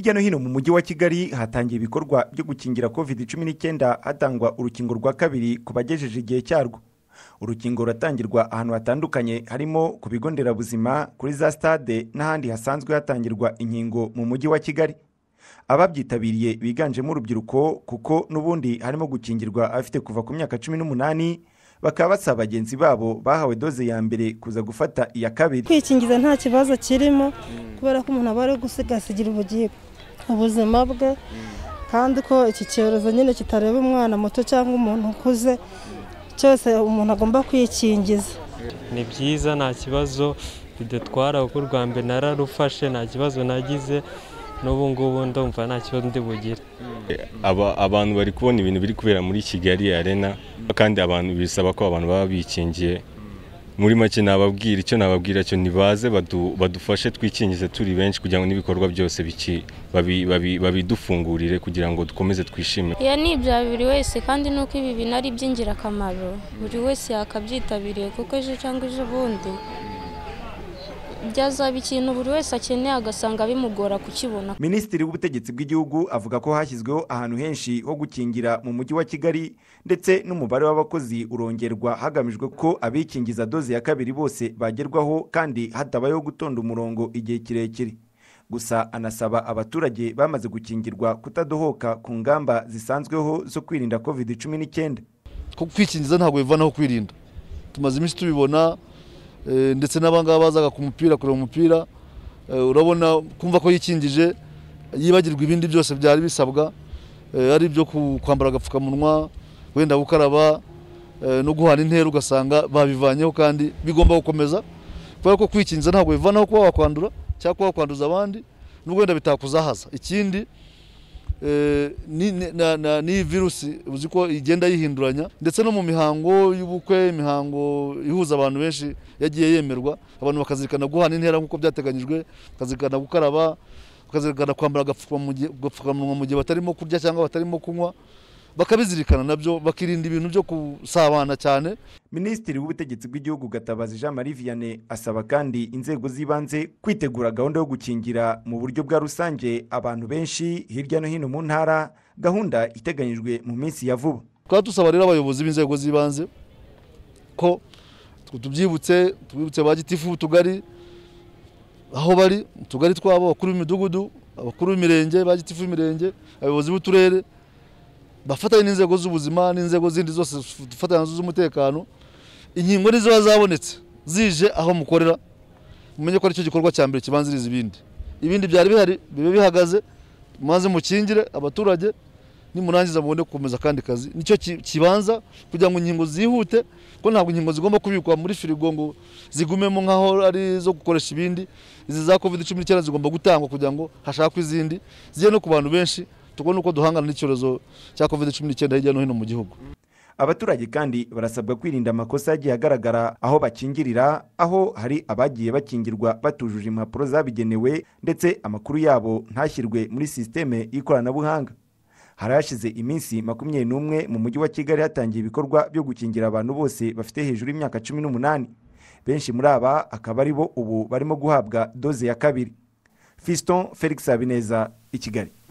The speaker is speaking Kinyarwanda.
Hirya no hino mu mujyi wa Kigali hatangiye ibikorwa byo gukingira COVID-19 hatangwa urukingo rwa kabiri ku bagejeje igihe cyarwo. Urukingo ruratangirwa ahantu hatandukanye harimo ku bigo nderabuzima, kuri za stade n'ahandi hasanzwe hatangirwa inkingo mu mujyi wa Kigali. Ababyitabiriye biganjemo urubyiruko kuko n'ubundi harimo gukingirwa afite kuva ku myaka 18, bakaba basaba bagenzi babo bahawe doze ya mbere kuza gufata iya kabiri. Kwikingiza nta kibazo kirimo kubera ko umuntu aba ari gusigasigira ubuzima bwe, kandi ko iki cyorezo nyine kitareba umwana muto cyangwa umuntu ukuze, cyose umuntu agomba kwikingiza. Ni byiza, nta kibazo bidutwara kuko urwa mbere nararufashe, nta kibazo nagize, n'ubu ngubu ndumva nta kibazo ndi bugire. Abantu bari kubona ibintu biri kubera muri Kigali Arena, kandi abantu bisaba ko abantu baba bikingiye. Muri make nababwira icyo nababwira cyo nibaze badufashe twikingize turi benshi kugira ngo n'ibikorwa byose babidufungurire kugira ngo dukomeze twishime. Ni ibya buri wese, kandi nuko ibi bintu ari by'ingirakamaro buri wese yakabyitabiriye kuko ejo cyangwa ejo bundi byazaba ikintu buri wese akeneye agasanga bimugora kukibona. Minisitiri w'ubutegetsi bw'igihugu avuga ko hashyizweho ahantu henshi ho gukingira mu mujyi wa Kigali, ndetse n'umubare w'abakozi urongerwa hagamijwe ko abikingiza doze ya kabiri bose bagerwaho kandi hatabayeho gutonda umurongo igihe kirekire. Gusa anasaba abaturage bamaze gukingirwa kutadohoka ku ngamba zisanzweho zo kwirinda COVID-19. Kwikingiza ntabwo bivanaho kwirinda. Tumaze iminsi tubibona, ndetse n'abangaba bazaga ku mupira kureba umupira, urabona kumva ko yikingije yibagirwa ibindi byose byari bisabwa, ari byo kwambara agapfukamunwa, wenda gukaraba no guhana intera, ugasanga babivanyeho kandi bigomba gukomeza, kubera ko kwikingiza ntabwo bivanaho kuba wakwandura cyangwa kuba wakwanduza abandi, n'ubwo wenda bitakuzahaza. Ikindi ni virusi uzi ko igenda yihinduranya, ndetse no mu mihango y'ubukwe, imihango ihuza abantu benshi yagiye yemerwa, abantu bakazirikana guhana intera nk'uko byateganyijwe, bakazirikana gukaraba, bakazirikana kwambara agapfukamunwa mu gihe batarimo kurya cyangwa batarimo kunywa, bakabizirikana nabyo, bakirinda ibintu byo kusabana cyane. Minisitiri w'ubutegetsi bw'igihugu Gatabazi Jean Marie Vianney asaba kandi inzego z'ibanze kwitegura gahunda yo gukingira mu buryo bwa rusange abantu benshi hirya no hino mu ntara, gahunda iteganyijwe mu minsi ya vuba. Kwa tusaba rero abayobozi b'inzego z'ibanze ko tubyibutse ba gitifu utugari aho bari, utugari twabo, abakuru b'imidugudu, abakuru b'imirenge, ba gitifu b'imirenge, abayobozi b'uturere, bafatanye n'inzego z'ubuzima n'inzego zindi zose dufatanya z'umutekano. Inkingo nizo zabonetse zije aho mukorera, mumenye ko ari cyo gikorwa cya mbere kibanziriza ibindi byari bihari bibe bihagaze, maze mukingire abaturage, nimurangiza mubone gukomeza kandi kazi. Nicyo kibanza kugira ngo inkingo zihute, ko ntabwo inkingo zigomba kubikwa muri firigo ngo zigumemo nkaho ari zo gukoresha ibindi. Izi za COVID-19 zigomba gutangwa kugira ngo hashakwe izindi ziye no ku bantu benshi, tubone uko duhangana n'icyorezo cya COVID-19 hirya no hino mu gihugu. Abaturage kandi barasabwa kwirinda amakosa yagiye agaragara aho bakingirira, aho hari abagiye bakingirwa batujuje impapuro zabigenewe, ndetse amakuru yabo ntashyirwe muri systeme y'ikoranabuhanga. Harashize iminsi 21 mu mujyi wa Kigali hatangiye ibikorwa byo gukingira abantu bose bafite hejuru y'imyaka 18. Benshi muri aba akaba ari bo ubu barimo guhabwa doze ya kabiri. Fiston Felix Habineza, i Kigali.